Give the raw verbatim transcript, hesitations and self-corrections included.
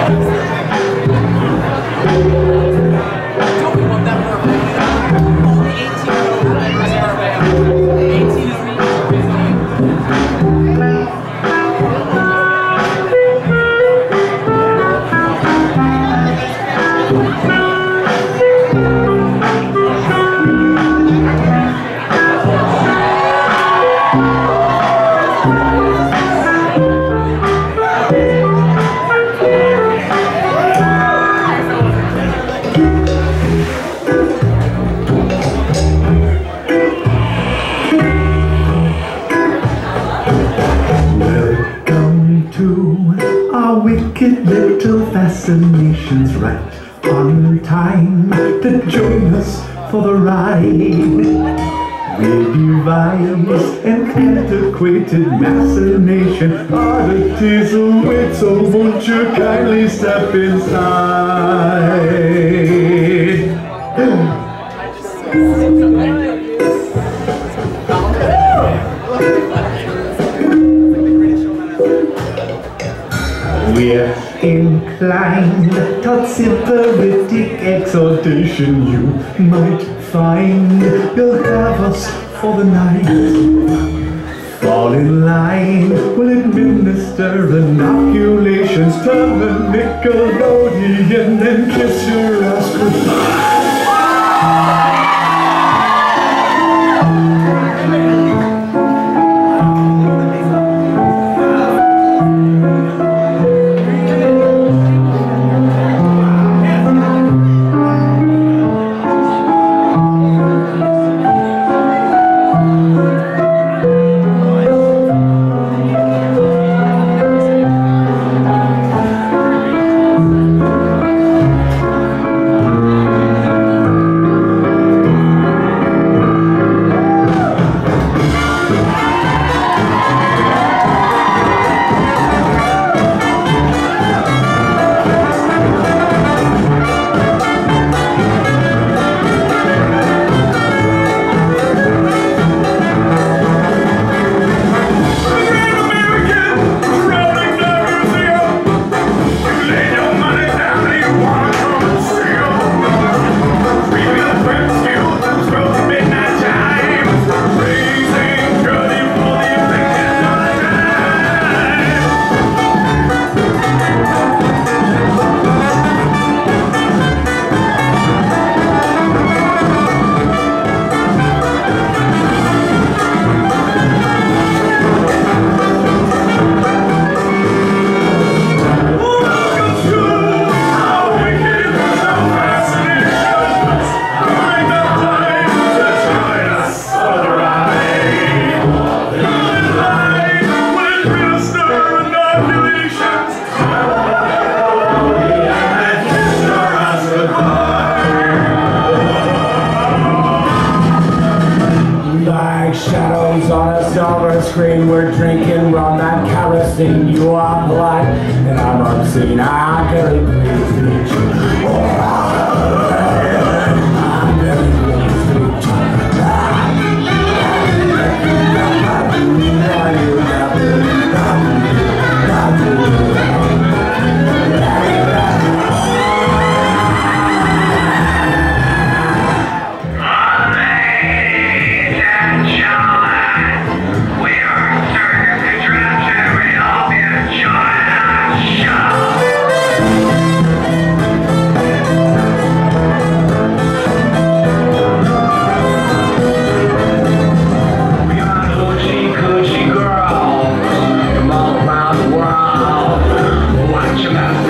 Fascinations right on time to join us for the ride. We devise an antiquated machination. Oddities await, so won't you kindly step inside? We're inclined toward sympathic exhortation. You might find you'll have us for the night. Fall in line, we'll administer inoculations. Turn the Nickelodeon and kiss your ass goodbye. Screen, we're drinking rum, that kerosene. You are polite and I'm obscene. I'm very pleased to meet you. I'm very pleased to meet you. Watch your mouth.